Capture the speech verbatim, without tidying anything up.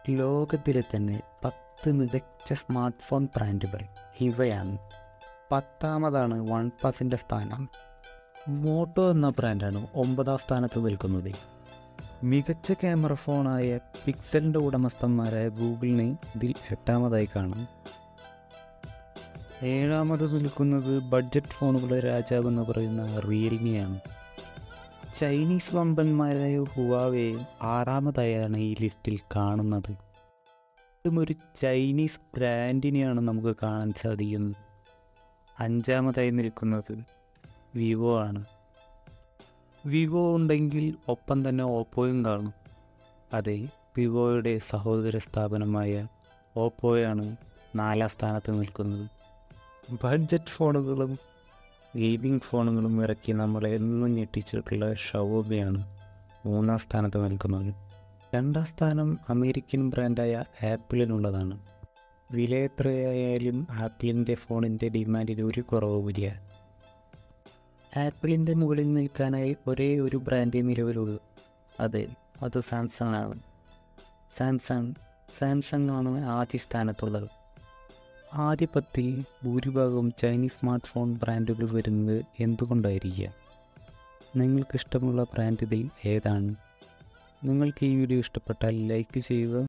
ലോകത്തിലെ തന്നെ പത്ത് മികച്ച സ്മാർട്ട് ഫോൺ ബ്രാൻഡുകൾ ഇവയാണ്. പത്താമതാണ് വൺ പ്ലസിൻ്റെ സ്ഥാനം. മോട്ടോ എന്ന ബ്രാൻഡാണ് ഒമ്പതാം സ്ഥാനത്ത് നിൽക്കുന്നത്. മികച്ച ക്യാമറ ഫോണായ പിക്സലിൻ്റെ ഉടമസ്ഥന്മാരായ ഗൂഗിളിനെ ഇതിൽ എട്ടാമതായി കാണാം. ഏഴാമത് നിൽക്കുന്നത് ബഡ്ജറ്റ് ഫോണുകളുടെ രാജാവ് എന്ന് പറയുന്ന റിയൽമിയാണ്. ചൈനീസ് വമ്പന്മാരായ ഹുവാവേ ആറാമതായാണ് ഈ ലിസ്റ്റിൽ കാണുന്നത്. ഇതും ഒരു ചൈനീസ് ബ്രാൻഡിനെയാണ് നമുക്ക് കാണാൻ സാധിക്കുന്നത്. അഞ്ചാമതായി നിൽക്കുന്നത് വിവോ ആണ്. വിവോ ഉണ്ടെങ്കിൽ ഒപ്പം തന്നെ ഓപ്പോയും കാണും. അതെ, വിവോയുടെ സഹോദര സ്ഥാപനമായ ഓപ്പോയാണ് നാലാം സ്ഥാനത്ത് നിൽക്കുന്നത്. ബഡ്ജറ്റ് ഫോണുകളും ഗെയിമിംഗ് ഫോണുകളും ഇറക്കി നമ്മളെ എന്നും ഞെട്ടിച്ചിട്ടുള്ള ഷവോമിയാണ് മൂന്നാം സ്ഥാനത്ത് നിൽക്കുന്നത്. രണ്ടാം സ്ഥാനം അമേരിക്കൻ ബ്രാൻഡായ ആപ്പിളിനുള്ളതാണ്. വില എത്രയായാലും ആപ്പിളിൻ്റെ ഫോണിൻ്റെ ഡിമാൻഡിന് ഒരു കുറവുമില്ല. ആപ്പിളിൻ്റെ മുകളിൽ നിൽക്കാനായി ഒരേ ഒരു ബ്രാൻഡേ നിലവിലുള്ളൂ. അതെ, അത് സാംസങ് ആണ്. സാംസങ് സാംസങ് ആണ് ആദ്യ സ്ഥാനത്തുള്ളത്. ആദ്യ പത്തിൽ ഭൂരിഭാഗവും ചൈനീസ് സ്മാർട്ട് ഫോൺ ബ്രാൻഡുകൾ വരുന്നത് എന്തുകൊണ്ടായിരിക്കുക? നിങ്ങൾക്കിഷ്ടമുള്ള ബ്രാൻഡ് ഇതിൽ ഏതാണ്? നിങ്ങൾക്ക് ഈ വീഡിയോ ഇഷ്ടപ്പെട്ടാൽ ലൈക്ക് ചെയ്യുക.